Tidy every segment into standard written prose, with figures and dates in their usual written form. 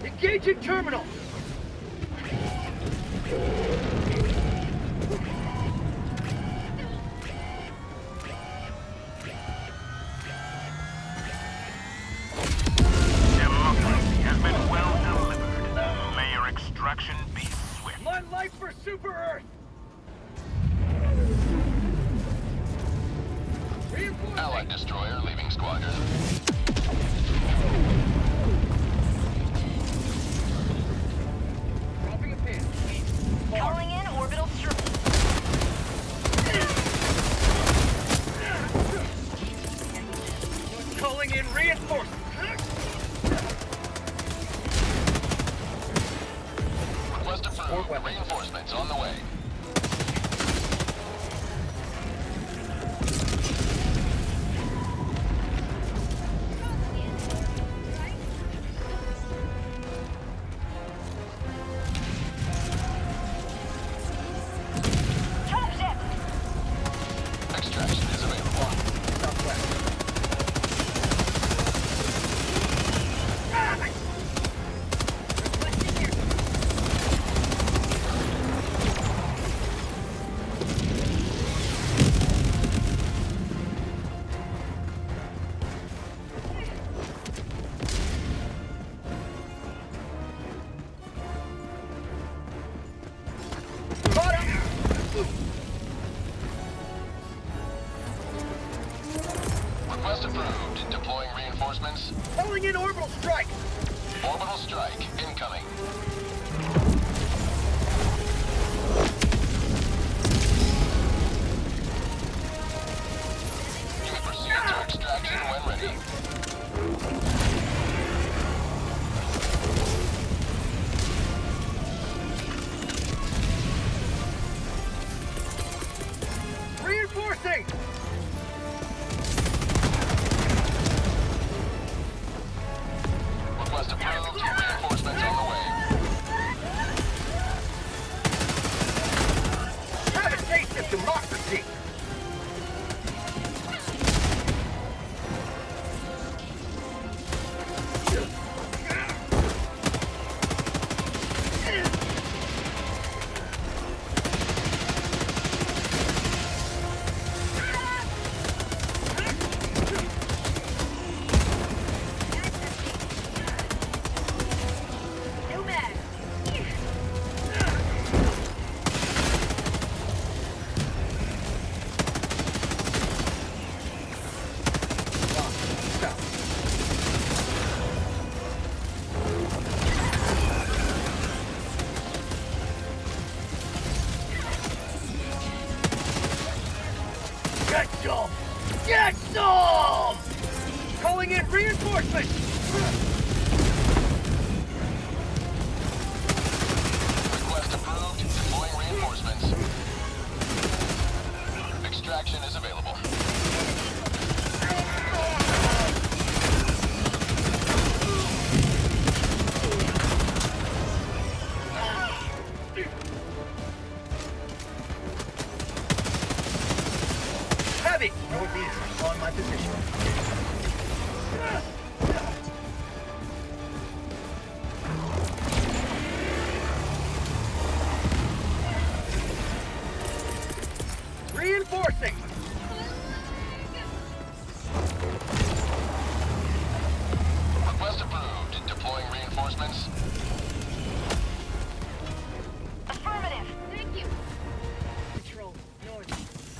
Engaging terminal! Democracy has been well delivered. May your extraction be swift. My life for Super Earth! Allied destroyer leaving squadron. Dropping a pin. Calling in orbital strike. Calling in reinforcements. Request approved. Reinforcements on the way. Extraction is available. Southwest. Request approved. Deploying reinforcements. Calling in orbital strike! Orbital strike incoming. You may proceed to extraction when ready. Reinforcing! Request approved. Reinforcements on the way. Have a taste of democracy! New mag. Get some! Get some! Calling in reinforcements! Request approved. Deploying reinforcements. Extraction is available. Heavy! Northeast, on my position. Reinforcing! Request approved. Deploying reinforcements. Affirmative. Thank you. Control, north.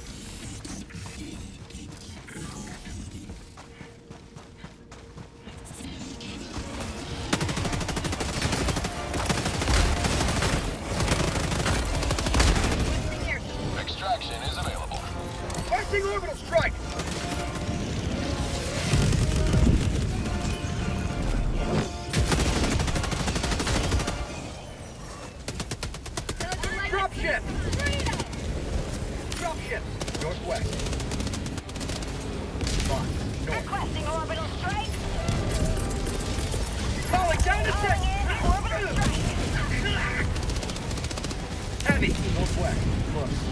Extraction is available. Testing orbital strike! Dropship! Dropship! Northwest. Box, north. Requesting orbital strike. Calling down to Calling in orbital strike. Heavy! Northwest. Close.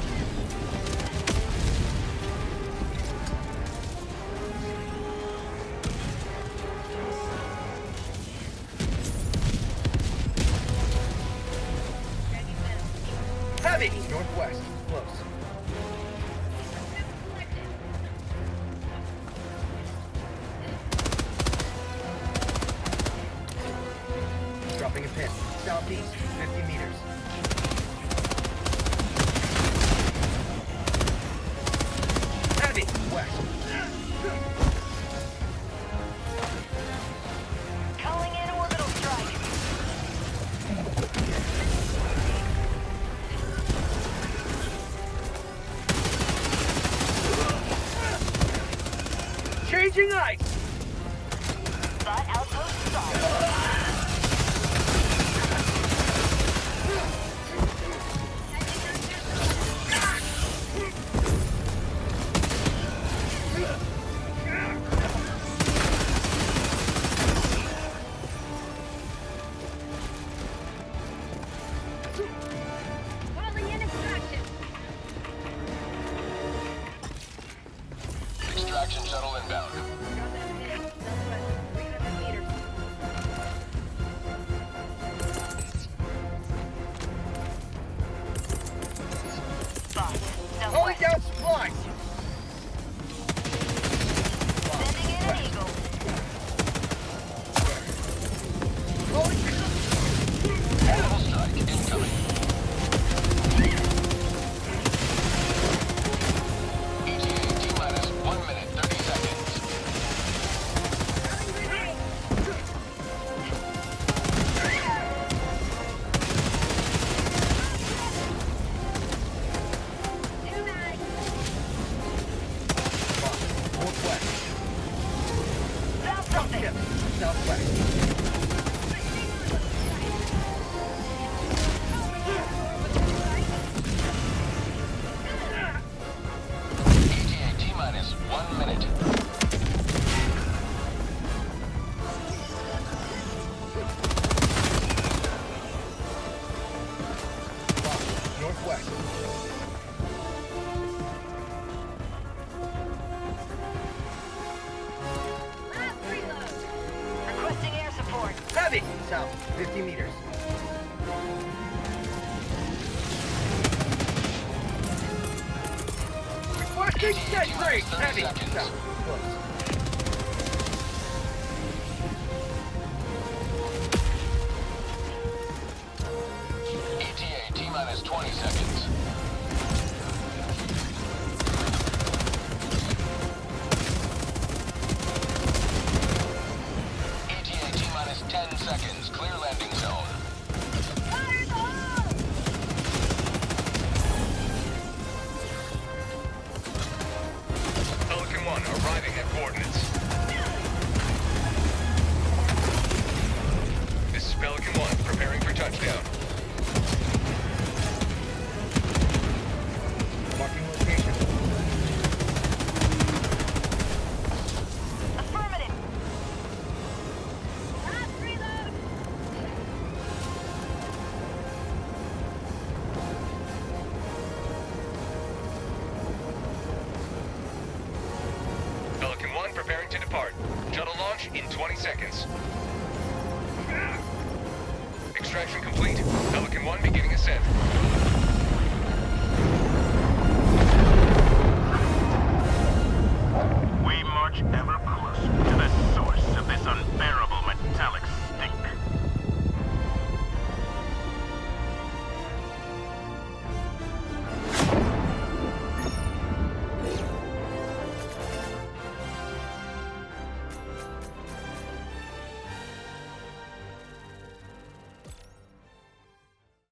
Northwest. Close. Dropping a pin. Southeast, 50 meters. Heavy! West. Calling in orbital strike. Changing ice! Bot outpost strike. Calling in extraction. Extraction shuttle inbound. Drop that pin. Southwest, 300 meters. Bot, Calling southwest. down supplies! Sending in an eagle. Calling Orbital strike incoming. ETA T-minus 1 minute, 30 seconds. Northwest. South something. Ship. Southwest. ETA T-minus 1 minute. Northwest. Requesting air support. Heavy! South, 50 meters. Requesting sentry! Heavy! South, close. ETA T-minus 20 seconds. ETA T-minus 10 seconds. Clear landing zone. Fire in the hole! Pelican 1 arriving at coordinates. This is Pelican 1 preparing for touchdown. Marking location. Affirmative. Last reload. Pelican 1 preparing to depart. Shuttle launch in 20 seconds. Extraction complete. Pelican 1 beginning ascent.